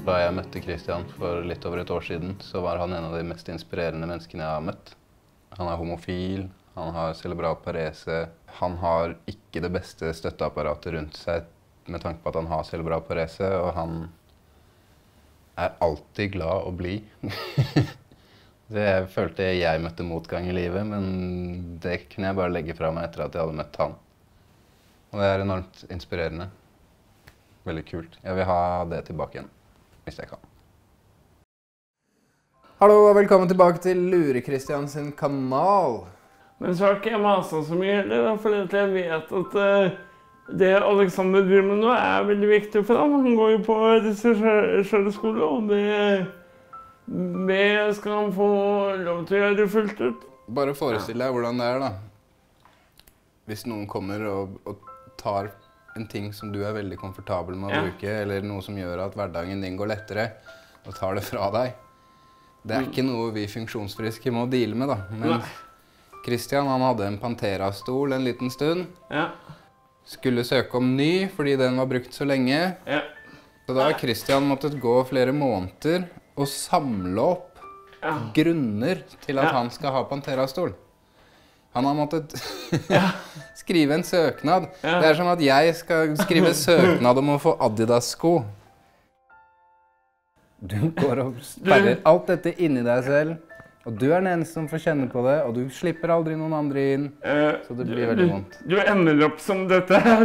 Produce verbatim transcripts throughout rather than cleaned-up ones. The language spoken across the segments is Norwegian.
Da jeg møtte Christian for litt over et år siden, så var han en av de mest inspirerende menneskene jeg har møtt. Han er homofil, han har cerebral parese, han har ikke det beste støtteapparatet rundt seg med tanke på at han har cerebral parese, og han er alltid glad og blid. Jeg følte jeg møtte motgang i livet, men det kunne jeg bare legge fra meg etter at jeg hadde møtt han. Og det er enormt inspirerende. Veldig kult. Jeg vil ha det tilbake igjen, hvis jeg kan. Hallo og velkommen tilbake til Lure-Christian sin kanal. Men så har ikke jeg maset så mye heller, for jeg vet at uh, det Alexander driver med nå er veldig viktig for ham. Han går jo på regissørskole, og det, det skal han få lov til å gjøre fullt ut. Bare forestill deg hvordan det er da. Hvis noen kommer og, og tar en ting som du er veldig komfortabel med å ja. bruke, eller noe som gjør at hverdagen din går lettere, og tar det fra deg. Det er mm. ikke noe vi funksjonsfriske må deale med da. Men Nei. Christian, han hadde en Pantera-stol en liten stund. Ja. Skulle søke om ny, fordi den var brukt så lenge. Ja. Så da har Christian måttet gå flere måneder og samle opp ja. grunner til at ja. han skal ha Pantera-stol. Han har måttet ja. skrive en søknad. Ja. Det er som at jeg skal skrive søknad om å få Adidas-sko. Du går og sperrer alt dette inni deg selv, og du er den eneste som får kjenne på det, og du slipper aldri noen andre inn, så det blir veldig vondt. Du, du ender opp som dette her.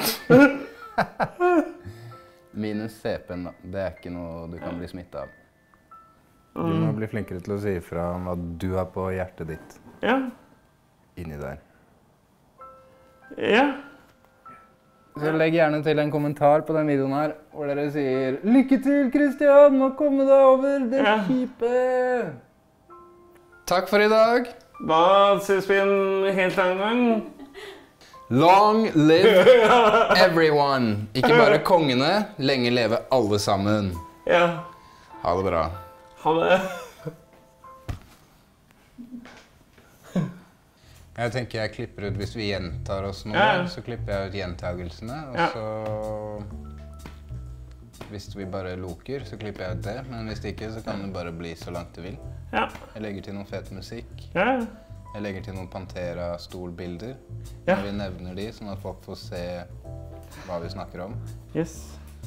Minus C P-en da, det er ikke noe du kan bli smittet av. Du må bli flinkere til å si ifra om hva du har på hjertet ditt. Ja. Inni der. Ja. Så legg gjerne til en kommentar på den videoen her, hvor dere sier «Lykke til, Christian! Nå kommer deg over det ja. kjipe!» Takk for i dag! Da ses vi en helt annen gang. Long live everyone! Ikke bare kongene, lenge leve alle sammen. Ja. Ha det bra. Ha det. Jeg tenker jeg klipper ut, hvis vi gjentar oss noe, ja. så klipper jeg ut gjentagelsene, og ja. så... Hvis vi bare loker, så klipper jeg ut det, men hvis ikke, så kan det bare bli så langt det vil. Ja. Jeg legger til noen fet musikk. Ja. Jeg legger til noen Pantera-stolbilder. Ja. Vi nevner de, sånn at folk får se hva vi snakker om. Yes.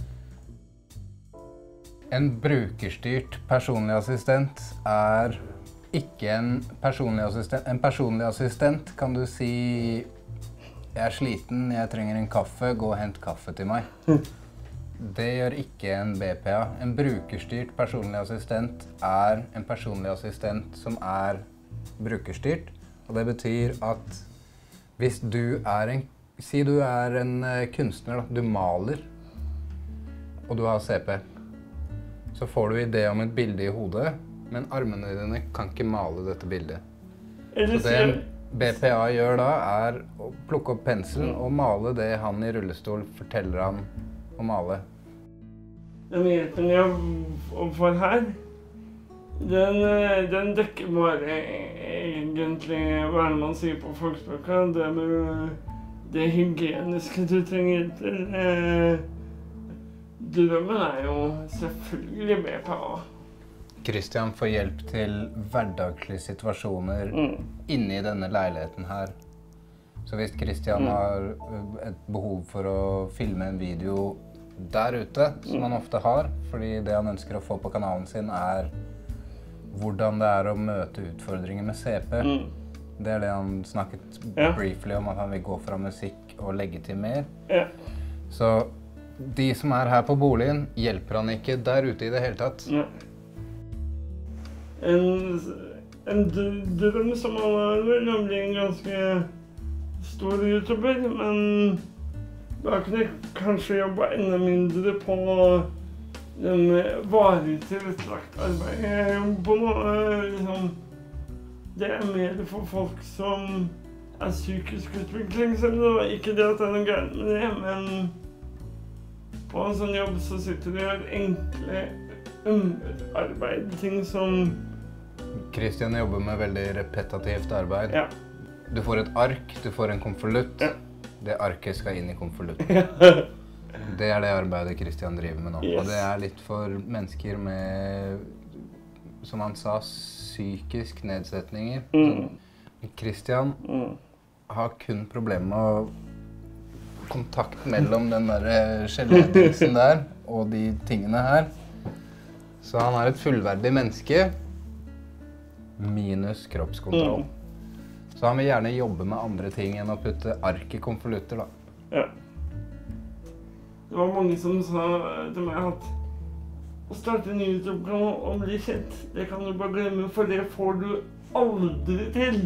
En brukerstyrt personlig assistent er... Ikke en personlig assistent. En personlig assistent kan du si jeg er sliten, jeg trenger en kaffe, gå og hent kaffe til meg. Det gjør ikke en B P A. En brukerstyrt personlig assistent er en personlig assistent som er brukerstyrt. Og det betyr at hvis du er en, si du er en kunstner, da, du maler, og du har C P, så får du idé om et bilde i hodet, men armene dine kan ikke male dette bildet. Så det B P A gjør da er å plukke opp penselen og male det han i rullestol forteller han å male. Den hjelpen jeg får her, den, den dekker bare egentlig hva er det man sier på folkspråket, det med det hygieniske du trenger til. Drømmen er jo selvfølgelig B P A. Christian får hjelp til hverdagslige situasjoner mm. inne i denne leiligheten her. Så hvis Christian mm. har et behov for å filme en video der ute, som han ofte har, fordi det han ønsker å få på kanalen sin er hvordan det er å møte utfordringer med C P. Mm. Det er det han snakket ja. briefly om, at han vil gå fra musikk og legge til mer. Ja. Så de som er her på boligen hjelper han ikke der ute i det hele tatt. Ja. En, en drøm som han har vel, å bli en ganske stor YouTuber, men da kunne jeg kanskje jobbe enda mindre på den varig tilrettelagt arbeid. Jeg jobber på noe, liksom, det er mer for folk som er psykisk utviklingshemmede, ikke det at det er noe gærent med det, men på en sånn jobb så sitter de og gjør enkle underarbeid, ting som Christian jobber med veldig repetitivt arbeid. Ja. Du får et ark, du får en konvolutt. Ja. Det arket skal inn i konvolutten. Ja. Det er det arbeidet Christian driver med nå. Yes. Og det er litt for mennesker med, som han sa, psykisk nedsetninger. Mm. Så Christian Mm. har kun problemer med å kontakt mellom den der skjeledelsen der og de tingene her. Så han er et fullverdig menneske minus kroppskontroll. Mm. Så han vil gjerne jobbe med andre ting enn å putte ark i konvolutter, da. Ja. Det var mange som sa til meg at å starte en YouTube-kanal og bli kjent, det kan du bare glemme, for det får du aldri til.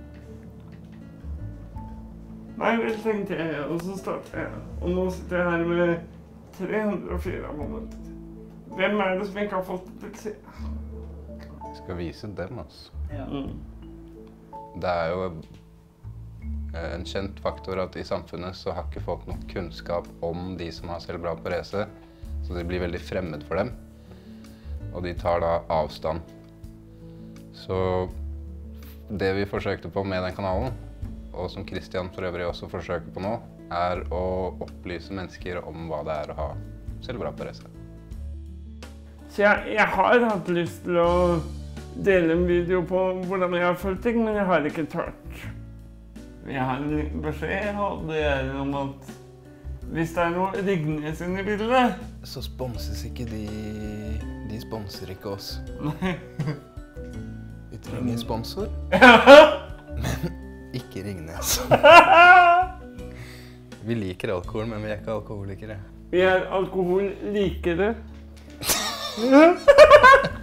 Nei, vel, tenkte jeg, og så startet jeg. Og nå sitter jeg her med tre hundre og fire abonnenter. Hvem er det som ikke har fått det til? Jeg skal vise dem, altså. Ja. Mm. Det er jo en kjent faktor at i samfunnet så har ikke folk nok kunnskap om de som har cerebral parese, så de blir veldig fremmed for dem, og de tar da avstand. Så det vi forsøkte på med den kanalen, og som Christian for øvrig også forsøker på nå, er å opplyse mennesker om hva det er å ha cerebral parese. Så jeg, jeg har hatt lyst til å dele en video på hvordan jeg har følt ting, men jeg har ikke tørt. Jeg har en liten beskjed, og det er om at hvis det er noe Ringnes inne i bildet, Så sponses ikke de, de sponser ikke oss. nei. Vi trenger sponsor, men ikke Ringnes. Vi liker alkohol, men vi er ikke alkoholikere. Vi er alkohollikere.